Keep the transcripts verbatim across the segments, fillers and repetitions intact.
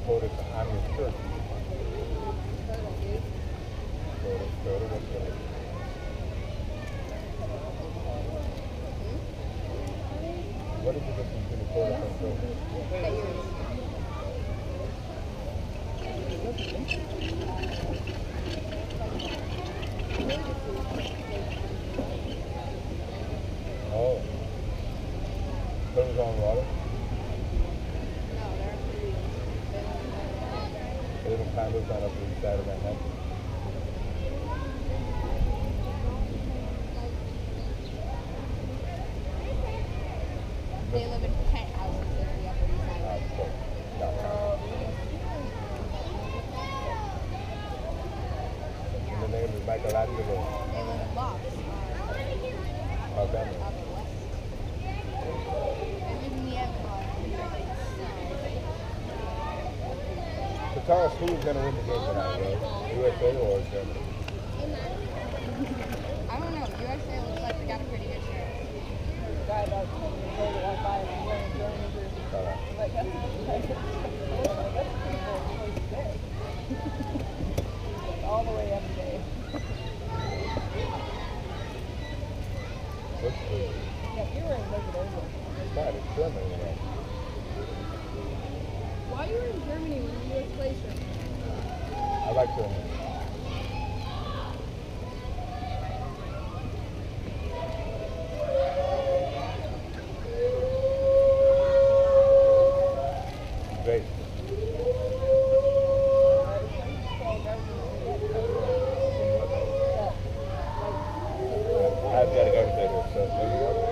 What is on your shirt? What is the difference between the tortoise and turtle? Oh. Turtles on water? They don't kind of sign up for the side of that neck. They live in penthouses in the Upper East Side. Uh, so, no. And the name is Michelangelo. They live in lofts. Our family. Up west. They live in the Empire. So tell us who's going to win the game tonight, bro? U S A or Germany? I don't know. U S A looks like they got a pretty good chance. Guy about ten years old walked by and wearing German jersey. Uh, Like, that's like, that's pretty cool. Today. All the way every day. what's the... Yeah, you were in Residential. God, it's Germany, right? Why are you in Germany when the U S plays Germany? I like Germany. Great. I've got to go to bed, so there you go.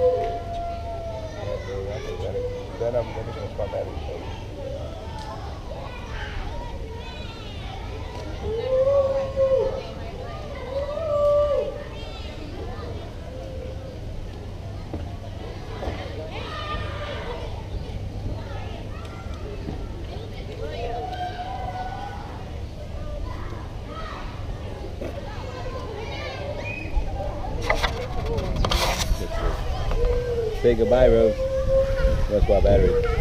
Then I'm then I'm going to start batting. Say goodbye, Rose. That's my battery.